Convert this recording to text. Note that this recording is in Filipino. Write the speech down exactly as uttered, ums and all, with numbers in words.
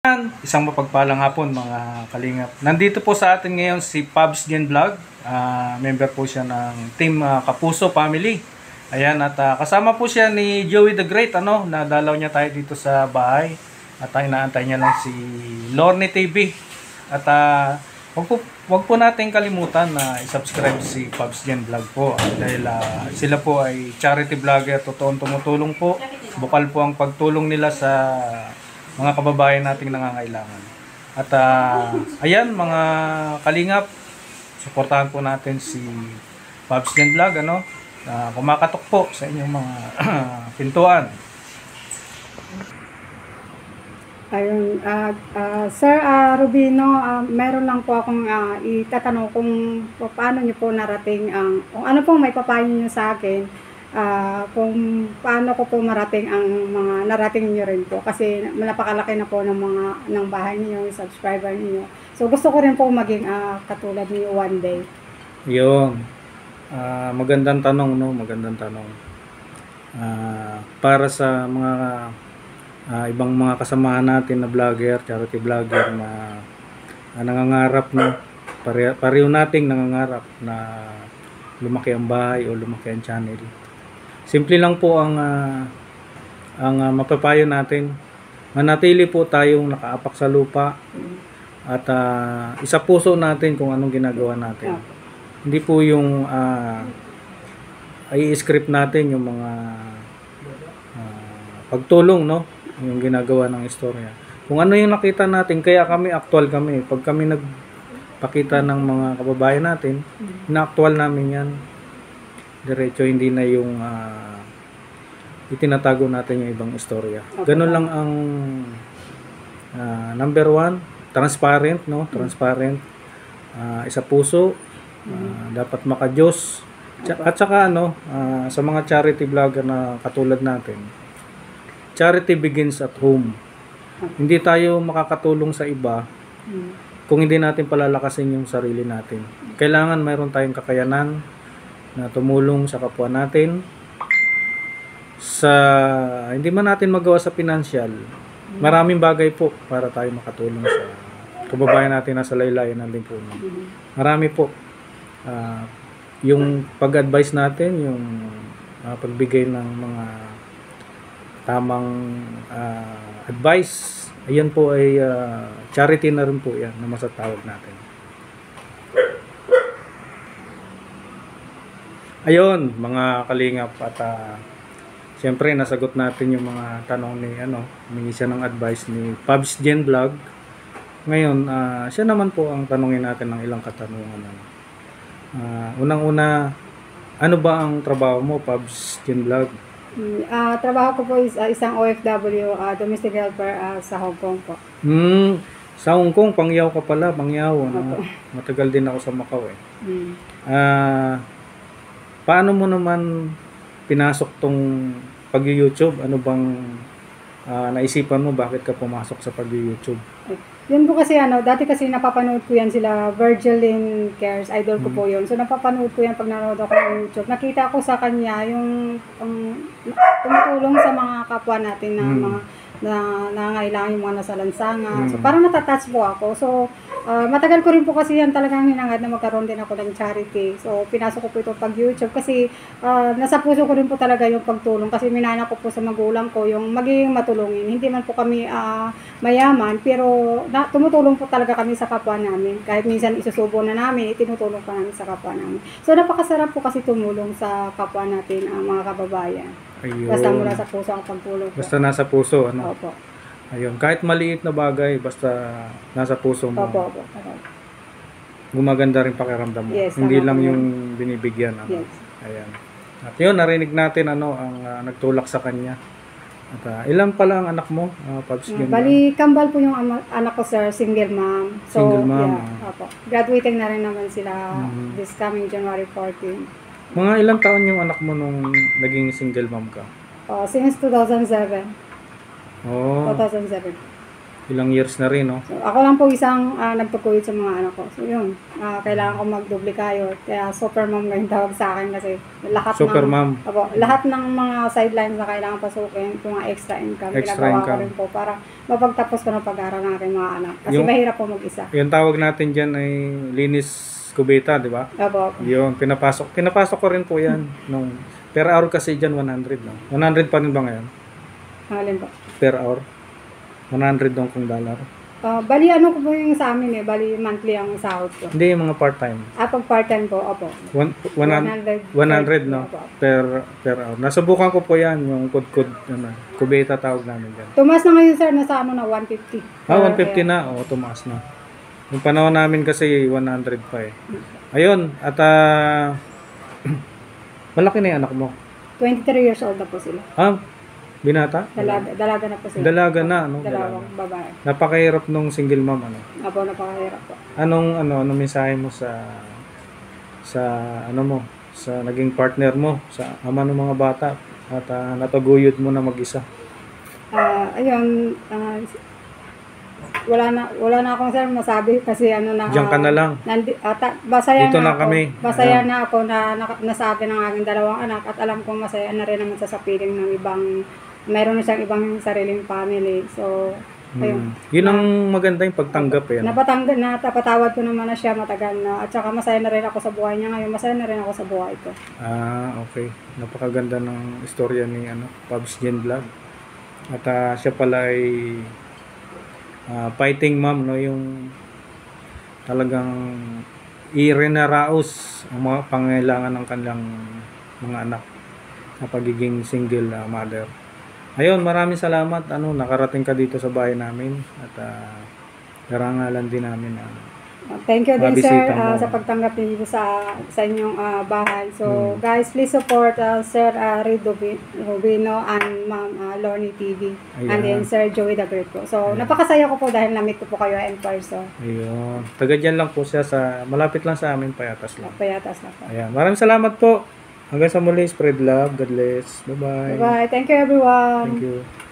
Isang mapagpalang hapon mga kalingap. Nandito po sa atin ngayon si Pabs Gen Vlog. Uh, member po siya ng Team uh, Kapuso Family. Ayan, at uh, kasama po siya ni Joey the Great. Ano, nadalaw niya tayo dito sa bahay. At uh, inaantay niya lang si Lorne T V. At uh, wag, po, wag po natin kalimutan na i-subscribe si Pabs Gen Vlog po. Uh, dahil uh, sila po ay charity vlogger. Totoong tumutulong po. Bukal po ang pagtulong nila sa mga kababayan nating nangangailangan. At uh, ayan mga kalingap, suportahan po natin si Pabs Gen Vlog, ano, uh, kumakatok po sa inyong mga pintuan. Ayun, uh, uh, Sir uh, Rubino, uh, meron lang po akong uh, itatanong kung paano niyo po narating ang, kung ano pong may papayo niyo sa akin. Uh, kung paano ko po marating ang mga narating niyo rin po kasi napakalaki na po ng mga ng bahay niyo, yung subscriber niyo. So gusto ko rin po maging uh, katulad niyo one day. Yung uh, magandang tanong, no, magandang tanong. Uh, para sa mga uh, ibang mga kasamahan natin na vlogger, charity vlogger na uh, nangangarap, no, pare pareho nating nangangarap na lumaki ang bahay o lumaki ang channel. Simple lang po ang uh, ang uh, mapapayo natin. Manatili po tayong nakaapak sa lupa at uh, isa puso natin kung anong ginagawa natin. Hindi po yung uh, i-script natin yung mga uh, pagtulong, no, yung ginagawa ng istorya. Kung ano yung nakita natin, kaya kami actual kami. Pag kami nagpakita ng mga kababayan natin, na-actual namin yan. Diretso, hindi na yung uh, itinatago natin yung ibang istorya. Ganun lang ang uh, number one, transparent, no? Transparent, uh, isa puso, uh, dapat maka-Diyos. At saka ano, uh, sa mga charity vlogger na katulad natin, charity begins at home. Hindi tayo makakatulong sa iba kung hindi natin palalakasin yung sarili natin. Kailangan mayroon tayong kakayanan na tumulong sa kapwa natin sa hindi man natin magawa sa financial. Maraming bagay po para tayo makatulong sa kababayan natin na sa laylayan ng lipunan. Marami po. Uh, yung pag-advise natin, yung uh, pagbigay ng mga tamang uh, advice, ayan po ay uh, charity na rin po yan na masatawag natin. Ayun, mga kalingap, at uh, siyempre nasagot natin yung mga tanong ni ano, humingi siya ng advice ni Pabs Gen Vlog. Ngayon, uh, siya naman po ang tanongin natin ng ilang katanungan. Uh, unang-una, ano ba ang trabaho mo, Pabs Gen Vlog? Uh, trabaho ko po is uh, isang O F W, uh, domestic helper uh, sa Hong Kong po. Hmm, sa Hong Kong, pangyaw ka pala, pangyaw. Ano? Matagal din ako sa Macau eh. Hmm. Uh, Paano mo naman pinasok tong pag-YouTube? Ano bang uh, naisipan mo? Bakit ka pumasok sa pag-YouTube? Yun po kasi ano, dati kasi napapanood ko yan sila, Virgilin Cares, idol ko hmm. po yun. So napapanood ko yan pag nanood ako ng YouTube. Nakita ko sa kanya yung um, tumutulong sa mga kapwa natin na hmm. mga na nangangailangan yung mga nasa lansangan. Hmm. So parang natatouch po ako. So Uh, matagal ko rin po kasi yan talagang hinangad na magkaroon din ako ng charity. So, pinasok ko po ito pag-YouTube kasi uh, nasa puso ko rin po talaga yung pagtulong kasi minana ko po sa magulang ko yung magiging matulungin. Hindi man po kami uh, mayaman, pero na, tumutulong po talaga kami sa kapwa namin. Kahit minsan isusubo na namin, itinutulong pa namin sa kapwa namin. So, napakasarap po kasi tumulong sa kapwa natin, uh, mga kababayan. Ayun. Basta mula sa puso ang pagtulong po. Basta nasa puso, ano? Opo. Ayun, kahit maliit na bagay, basta nasa puso mo. Opo, opo, opo. Gumaganda rin pakiramdam mo. Yes, hindi lang po yung binibigyan. Ano? Yes. Ayan. At yun, narinig natin ano ang uh, nagtulak sa kanya. At uh, ilan pala ang anak mo, uh, Pabs Gen? Uh, bali, kambal po yung ama, anak ko, sir, single mom. So, single mom. Yeah, opo. Graduating na rin naman sila mm-hmm. this coming January fourteenth. Mga ilang taon yung anak mo nung naging single mom ka? Uh, since two thousand seven. Oh. two thousand seven. ilang years na rin, no? So, ako lang po isang uh, nagpagkuhit sa mga anak ko. So, yun. Uh, kailangan ko magdoble kayo. Kaya super mom ngayon tawag sa akin kasi lahat Super ng, mom. Opo, lahat ng mga sidelines na kailangan pasukin, yung mga extra income, Extra ginagawa income. ko rin po para mapagtapos ko ng pag-aaral ng aking mga anak. Kasi Yung- mahirap po mag-isa. Yung tawag natin dyan ay linis kubeta, di ba? Opo. Yun, pinapasok. Pinapasok ko rin po yan. Nung, per hour kasi dyan, one hundred, no? one hundred pa rin ba ngayon? Ang alin po. Per hour? one hundred dong kung dollar. Uh, bali ano ko po yung sa amin eh, bali monthly ang sahod ko. Hindi, yung mga part-time. Ah, pag part-time po, opo. One, one, one hundred, no? Opo. Per, per hour. Nasubukan ko po yan, yung kud-kud, ano, kubeta tawag namin dyan. Tumas na ngayon sir, nasa ano na, one fifty. Ah, one fifty na. Oo, tumaas na. Yung panahon namin kasi one hundred pa eh. Ayun, at ah, malaki na yung anak mo. twenty-three years old na po sila. Ah, binata? Dalaga, dalaga na po sila. Dalaga na, no? Dalawang Dalaga. babae. Napakahirap nung single mom, ano? Apo, napakahirap po. Anong, ano, anong mensahe mo sa, sa, ano mo, sa naging partner mo, sa ama ng mga bata, at ah, nataguyod mo na mag-isa? Ah, ayun, ah, wala na wala na akong sir masabi kasi ano na Diyan ka na lang. Nandi, ah, ta- masaya Dito na, na ako. kami. Masaya Ayan. na ako na, na nasabi ng aking dalawang anak at alam kong masaya na rin naman sa sapiling ng ibang mayroon na siyang ibang sariling family. So, ayun. Hmm. Yun ang maganda yung pagtanggap eh. ano? Napatanggal na napatawad ko naman na siya matagal na at saka masaya na rin ako sa buhay niya ngayon. Masaya na rin ako sa buhay ko. Ah, okay. Napakaganda ng istorya ni ano, Pabs Gen Vlog. At ah, siya pala ay ah, fighting mom, no, yung talagang i-renaraos ang mga pangailangan ng kanilang mga anak sa pagiging single ah, mother. Ayun, maraming salamat. Ano, nakarating ka dito sa bahay namin at uh, karangalan din namin ah, Thank you din sir Mabisita ah, mo. sa pagtanggap niyo sa sa inyong ah, bahay. So Hmm. guys, please support uh, Sir uh, Reid Rubi- Rubino and Ma'am uh, Lorny T V and then Ayan. Sir Joey the Great po. So Ayan. napakasaya ko po dahil na-meet ko po kayo in person. Ayun. Taga dyan lang po siya sa malapit lang sa amin, Payatas lang. Payatas na po. Ayan. Maraming salamat po. Hanggang sa muli, spread love. God bless. Bye-bye. Bye. Thank you everyone. Thank you.